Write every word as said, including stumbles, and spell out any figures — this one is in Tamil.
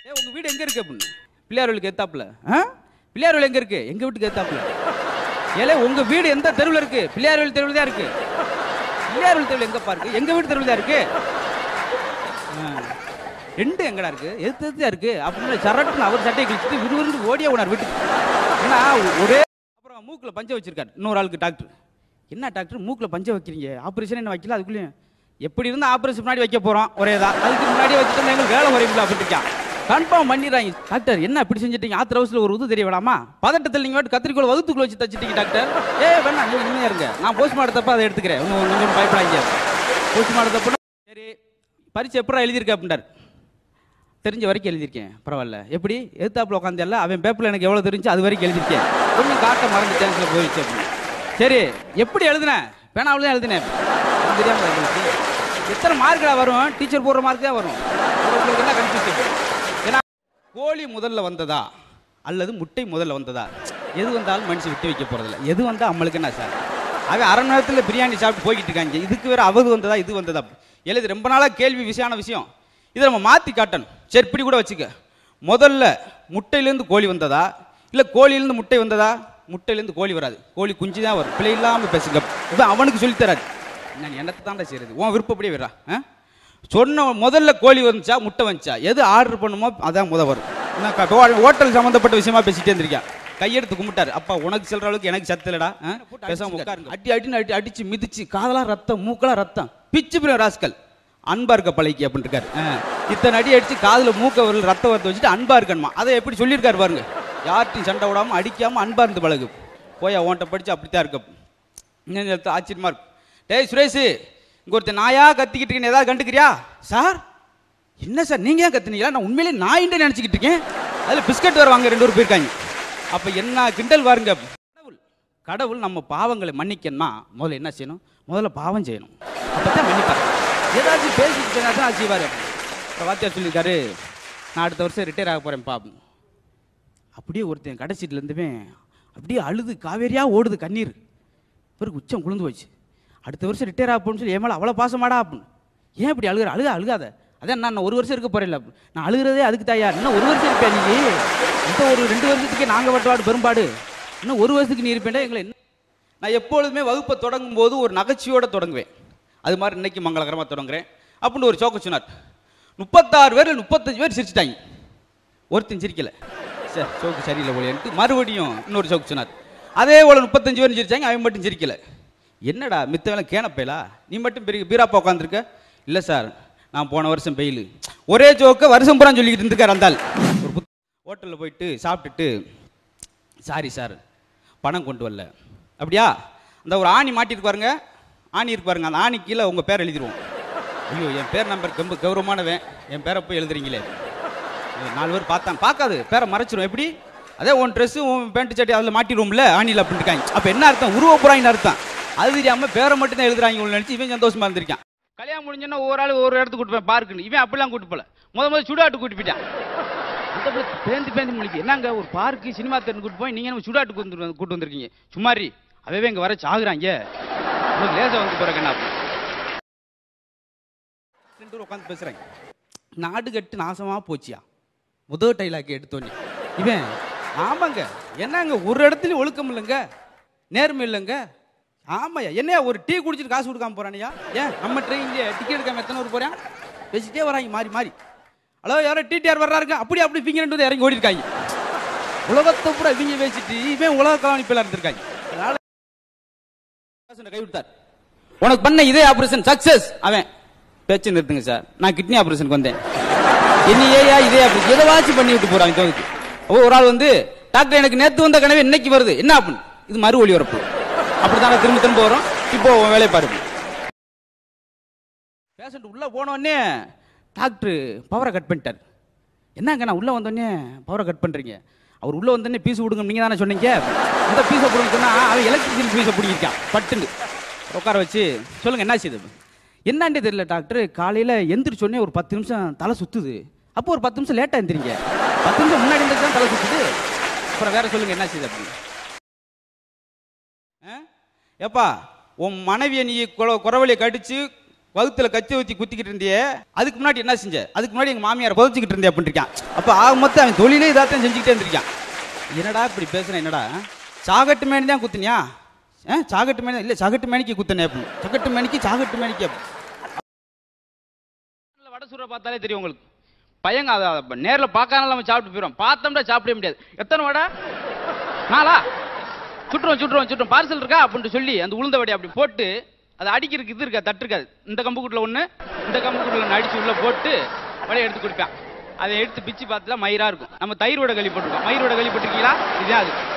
ஏ உங்க வீடு எங்க இருக்கு அப்படின்னு. பிள்ளையார்வலுக்கு எத்தாப்புல. பிள்ளையார்வல் எங்க இருக்கு? எங்க வீட்டுக்கு எத்தாப்புல. ஏலே உங்க வீடு எந்த தெருவில் இருக்கு? பிள்ளையார்வல் தெருவில் தான் இருக்கு. பிள்ளையார்வல் தெருவில் எங்கப்பா இருக்கு? எங்க வீடு தெருவில் தான் இருக்கு. ரெண்டு எங்கடா இருக்கு? எது எதுதான் இருக்கு அப்படின்னு சரட்டுன்னு அவர் சட்டையை கிழிச்சிட்டு விறுவிறுந்து ஓடியே ஓனார் வீட்டுக்கு. ஏன்னா ஒரே அப்புறம் மூக்கில் பஞ்சை வச்சிருக்காரு இன்னொரு ஆளுக்கு டாக்டர். என்ன டாக்டர் மூக்கில் பஞ்சை வைக்கிறீங்க? ஆப்ரேஷன் என்ன வைக்கல? அதுக்குள்ளேயும் எப்படி இருந்தால் ஆப்ரேஷன் முன்னாடி வைக்க போகிறோம் ஒரே தான். அதுக்கு முன்னாடியே வச்சுட்டு எங்களுக்கு வேலை குறையுங்களா அப்படின்னு இருக்கான். கன்ஃபார்ம் பண்ணிடுறாங்க. டாக்டர் என்ன இப்படி செஞ்சுட்டீங்க? ஆத்திர அவசரத்தில் ஒரு இது தெரிய வேணாமா? பதட்டத்தில் நீங்கள் வாட்டு கத்திரிக்கோள் வகுத்துக்குள்ள வச்சு தச்சுட்டீங்க டாக்டர். ஏ வேணா நீங்கள் நிம்மதியாக இருங்க, நான் போஸ்ட்மார்ட்டத்தப்ப அதை எடுத்துக்கிறேன். ஒன்றும் நீங்கள் பயப்படாங்க. போஸ்ட்மார்ட்டத்தப்ப சரி பரிசு எப்படா எழுதியிருக்கேன் அப்படின்றார். தெரிஞ்ச வரைக்கும் எழுதியிருக்கேன், பரவாயில்ல. எப்படி எதிர்த்தாப்புல உட்காந்தல்ல அவன் பேப்பரில் எனக்கு எவ்வளோ தெரிஞ்சு அது வரைக்கும் எழுதியிருக்கேன், கொஞ்சம் காட்ட மறந்து சான்ஸில் போயிடுச்சு அப்படின்னு. சரி எப்படி எழுதுனேன்? பேனாவில் தான் எழுதினேன். தெரியாமல் எழுதிச்சு. எத்தனை மார்க்கடா வரும்? டீச்சர் போடுற மார்க் தான் வரும். உங்களுக்கு என்ன கன்ஃபியூஷன்? ஏன்னா கோழி முதல்ல வந்ததா அல்லது முட்டை முதல்ல வந்ததா? எது வந்தாலும் மனுஷன் விட்டு வைக்க போகிறதில்ல. எது வந்தால் நம்மளுக்கு என்ன சார்? அவன் அரை மணி நேரத்தில் பிரியாணி சாப்பிட்டு போய்கிட்டு இருக்காங்க. இதுக்கு வேறு அவது வந்ததா இது வந்ததா எழுது. ரொம்ப நாளாக கேள்வி விஷயமான விஷயம். இதை நம்ம மாற்றி காட்டணும். சரி இப்படி கூட வச்சுக்க. முதல்ல முட்டையிலேருந்து கோழி வந்ததா இல்லை கோழியிலேருந்து முட்டை வந்ததா? முட்டையிலேருந்து கோழி வராது, கோழி குஞ்சு தான் வரும். பிள்ளை இல்லாமல் பேசுங்க. இவன் அவனுக்கு சொல்லித்தராது. நான் என்னத்தை தாண்டா செய்யறது? உன் விருப்பப்படியே வரா. சொன்ன முதல்ல கோழி வந்துச்சா முட்டை வந்துச்சா? எது ஆர்டர் பண்ணுமோ அதான் முத வரும். ஹோட்டல் சம்மந்தப்பட்ட விஷயமா பேசிட்டே இருந்திருக்கேன். கையெடுத்து கும்பிட்டாரு. அப்பா உனக்கு சொல்ற அளவுக்கு எனக்கு சத்து இல்லடா, பேசாம உட்காருங்க. அடி அடின்னு அடி அடிச்சு மிதிச்சு காதெல்லாம் ரத்தம் மூக்கெல்லாம் ரத்தம் பிச்சு பிரியும் ராஸ்கல். அன்பா இருக்க பழகி அப்படின்னு இருக்காரு. இத்தனை அடி அடிச்சு காதுல மூக்க வரல ரத்த வரத்தை வச்சுட்டு அன்பா இருக்கணுமா? அதை எப்படி சொல்லியிருக்காரு பாருங்க. யார்ட்டையும் சண்டை விடாம அடிக்காம அன்பா இருந்து பழகு. போய் ஓன்ட்ட படிச்சு அப்படித்தான் இருக்க. ஆச்சரியமா இருக்கு. டேய் சுரேஷ், இங்க ஒருத்தர் நாயா கத்திக்கிட்டு இருக்கேன்னு ஏதாவது கண்டுக்கிறியா? சார் என்ன சார் நீங்க ஏன் கத்துனீங்களா? நான் உண்மையிலே நாயின்னு நினைச்சுக்கிட்டு இருக்கேன். அதுல பிஸ்கட் வேற வாங்க ரெண்டு பேரும் போயிருக்காங்க. அப்ப என்ன கிண்டல் பாருங்க. கடவுள் கடவுள் நம்ம பாவங்களை மன்னிக்கணும்னா முதல்ல என்ன செய்யணும்? முதல்ல பாவம் செய்யணும். அப்பதான் மன்னிப்பாரு. ஏதாச்சும் பேசிட்டு தான் செய்வாரு. வாத்தியார் சொல்லியிருக்காரு, நான் அடுத்த வருஷம் ரிட்டையர் ஆக போறேன் பாப்பு. அப்படியே ஒருத்தன் கடைசீட்டில் இருந்துமே அப்படியே அழுது காவேரியா ஓடுது கண்ணீர். பிறகு உச்சம் குளிர்ந்து போச்சு. அடுத்த வருஷம் ரிட்டையர் ஆக போகணும்னு சொல்லி ஏமால அவ்வளோ பாசமாடா அப்படின்னு. ஏன் இப்படி அழுகிற? அழுக அழுகாத. அதான் நான் ஒரு வருஷம் இருக்க போறேன். நான் அழுகிறதே அதுக்கு தாயா. இன்னும் ஒரு வருஷம் இருப்பேன் நீ. இந்த ஒரு ரெண்டு வருஷத்துக்கே நாங்கள் வட்டுவாடு பெரும்பாடு. இன்னும் ஒரு வருஷத்துக்கு நீ இருப்பேன்டா எங்களை. நான் எப்பொழுதுமே வகுப்பை தொடங்கும் போது ஒரு நகைச்சுவையோட தொடங்குவேன். அது மாதிரி இன்னைக்கு மங்களகரமாக தொடங்குறேன் அப்படின்னு ஒரு சோக்கு சொன்னார். முப்பத்தாறு பேர் முப்பத்தஞ்சு பேர் சிரிச்சிட்டாங்க. ஒருத்தன் சிரிக்கல. சார் சோக்கு சரியில்லை போலேன்ட்டு மறுபடியும் இன்னொரு சோக்கு சொன்னார். அதே போல முப்பத்தஞ்சு பேர் சிரிச்சாங்க. அவன் மட்டும் சிரிக்கல. என்னடா மித்தவெல்லாம் கேனப்பையிலா, நீ மட்டும் பெரிய பீராப்பா உட்காந்துருக்க? இல்லை சார் நான் போன வருஷம் பெயில். ஒரே ஜோக்க வருஷம் பூரா சொல்லிக்கிட்டு இருந்திருக்கார் அந்த ஆள். ஒரு புத் ஹோட்டலில் போயிட்டு சாப்பிட்டுட்டு, சாரி சார் பணம் கொண்டு வரல. அப்படியா? அந்த ஒரு ஆணி மாட்டிட்டு பாருங்க, ஆணி இருக்கு பாருங்க, அந்த ஆணி கீழே உங்கள் பேர் எழுதிடுவோம். ஐயோ என் பேர் நம்பர் ரொம்ப கௌரவமானவன், என் பேரை போய் எழுதுறீங்களே. நாலு பேர் பார்த்தான், பார்க்காது பேரை மறைச்சிடும். எப்படி? அதே உன் ட்ரெஸ்ஸு உன் பேண்ட் சட்டி அதில் மாட்டிடுவோம்ல ஆணியில் அப்படின்னு இருக்காங்க. அப்போ என்ன அர்த்தம்? உருவ புறாயின்னு அர்த்தம். அது தெரியாமல் பேரை மட்டும் தான் எழுதுறாங்க நினச்சி இவன் சந்தோஷமா இருந்திருக்கான். கல்யாணம் முடிஞ்சோன்னா ஒவ்வொரு ஆள் ஒரு இடத்துக்கு கூட்டு போய் பார்க்குன்னு. இவன் அப்படிலாம் கூட்டு போல. முத முதல் சுடாட்டு கூட்டு போயிட்டான். அந்த பேந்து பேந்து முடிக்கு என்னங்க ஒரு பார்க்கு சினிமா தேட்டர் கூட்டு போய் நீங்கள் நம்ம சுடாட்டு கூட்டு கூட்டு வந்திருக்கீங்க. சும்மாரி அவே இங்கே வர சாகுறாங்க. உங்களுக்கு லேசாக வந்து போகிறக்கு என்ன ரெண்டு பேரும் உட்காந்து பேசுகிறாங்க. நாடு கட்டு நாசமாக போச்சியா முதல் டைலாக் எடுத்தோன்னே இவன். ஆமாங்க என்னங்க ஒரு இடத்துலையும் ஒழுக்கம் இல்லைங்க, நேர்மை இல்லைங்க. ஆமாய்யா என்னையா ஒரு டீ குடிச்சிட்டு காசு கொடுக்காம போறானியா? ஏன் நம்ம ட்ரெயின்லேயே டிக்கெட் எடுக்காம எத்தனை ஊர் போறேன்? பேசிட்டே வராங்க மாறி மாறி. ஹலோ யாரோ டிடிஆர் வர்றாருங்க அப்படி அப்படி இவங்க ரெண்டு இறங்கி ஓடி இருக்காங்க. உலகத்தை பூரா இவங்க பேசிட்டு இவன் உலக கலாணி பேல இருந்திருக்காங்க. அதனால கை விட்டார். உனக்கு பண்ண இதே ஆபரேஷன் சக்சஸ். அவன் பேச்சு நிறுத்துங்க சார், நான் கிட்னி ஆபரேஷனுக்கு வந்தேன். என்ன ஏயா இதே ஆபரேஷன் எதவாச்சும் பண்ணி விட்டு போறாங்க தோதுக்கு. ஒரு ஆள் வந்து டாக்டர் எனக்கு நேற்று வந்த கனவு இன்னைக்கு வருது என்ன அப்படின்னு. இது மறு ஒளிபரப்பு. அப்படித்தானே திரும்ப திரும்ப வரும். இப்போ வேலையை பாருங்க. பேஷண்ட் உள்ள போனோடனே டாக்டர் பவரை கட் பண்ணிட்டார். என்னங்க நான் உள்ள வந்தோடனே பவரை கட் பண்றீங்க? அவர் உள்ள வந்தோடனே பீஸ் விடுங்க நீங்க தானே சொன்னீங்க. இந்த பீஸை பிடுங்க சொன்னா அவன் எலக்ட்ரிசிட்டி பீஸை பிடிக்கிட்டான் பட்டுன்னு. உட்கார வச்சு சொல்லுங்க என்ன செய்யுது? என்னாண்டே தெரியல டாக்டர், காலையில எந்திரிச்சோடனே ஒரு பத்து நிமிஷம் தலை சுத்துது. அப்போ ஒரு பத்து நிமிஷம் லேட்டா எந்திரிங்க. பத்து நிமிஷம் முன்னாடி இருந்துச்சு தான் தலை சுத்துது. அப்புறம் வேற சொல்லுங்க என்ன செய்யுது அப்படின்னு. எப்பா உன் மனைவியை நீ குறவழியை கடிச்சு வகுத்துல கச்சி வச்சு குத்திக்கிட்டு இருந்தியே, அதுக்கு முன்னாடி என்ன செஞ்ச? அதுக்கு முன்னாடி எங்க மாமியாரை புதைச்சிக்கிட்டு இருந்தே அப்படின்னு இருக்கான். அப்ப ஆக மொத்தம் அவன் தொழிலே இதாத்தான் செஞ்சுக்கிட்டே இருந்திருக்கான். என்னடா இப்படி பேசுறேன்? என்னடா சாகட்டு மேனி தான் குத்துனியா? சாகட்டு மேனி இல்ல, சாகட்டு மேனிக்கு குத்துனே அப்படின்னு. சகட்டு மேனிக்கு சாகட்டு மேனிக்கு வடை சுடுற பார்த்தாலே தெரியும் உங்களுக்கு. பையங்க அதை நேர்ல பார்க்காம நம்ம சாப்பிட்டு போயிடும். பார்த்தோம்னா சாப்பிட முடியாது. எத்தனை வடை? நாளா? சுட்டுருவோம் சுட்டுருவோம் சுட்டுரும் பார்சல் இருக்கா அப்படின்னு சொல்லி அந்த உளுந்த வடையை அப்படி போட்டு அதை அடிக்கிறதுக்கு இது இருக்கா, தட்டு இருக்காது. இந்த கம்பு கூட்டில் ஒன்று, இந்த கம்பு கூட்டில் ஒன்று அடிச்சு உள்ள போட்டு வடையை எடுத்து கொடுப்பேன். அதை எடுத்து பிச்சு பார்த்துலாம் மயிரா இருக்கும். நம்ம தயிரோட களி போட்டிருக்கோம். மயிரோட களி போட்டிருக்கீங்களா? இதுதான் அது.